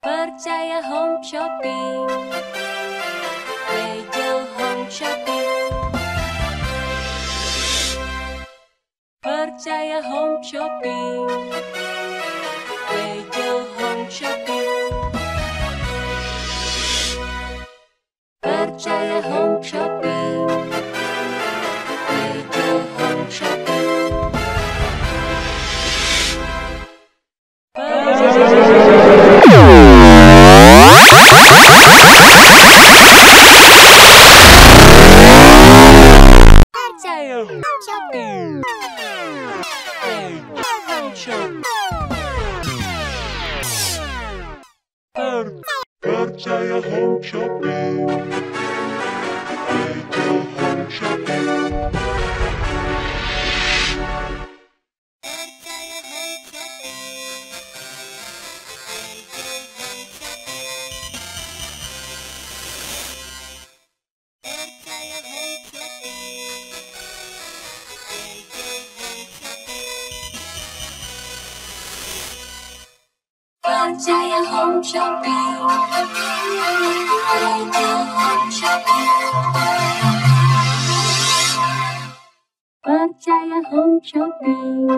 Percaya Home Shopping. Lejel Home Shopping. Percaya Home Shopping. Lejel Home Shopping. Percaya Home Shopping. Lejel Home Shopping. Percaya Home Shopping. Lejel Home Shopping. Percaya Home Shopping. Lejel Home Shopping. Percaya Home Shopping. Lejel Home Shopping. Percaya Home Shopping.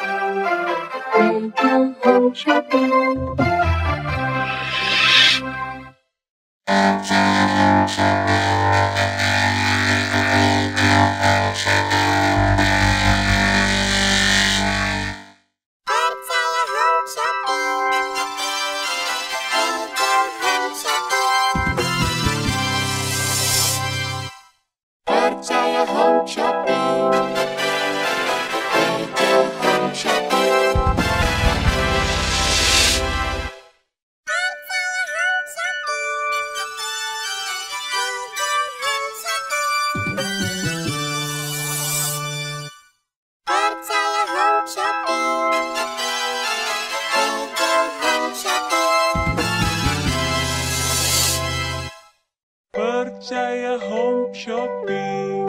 Lejel Home Shopping. Percaya Home Shopping. Lejel Home Shopping. Percaya Home Shopping. Lejel Home Shopping. Percaya Home Shopping.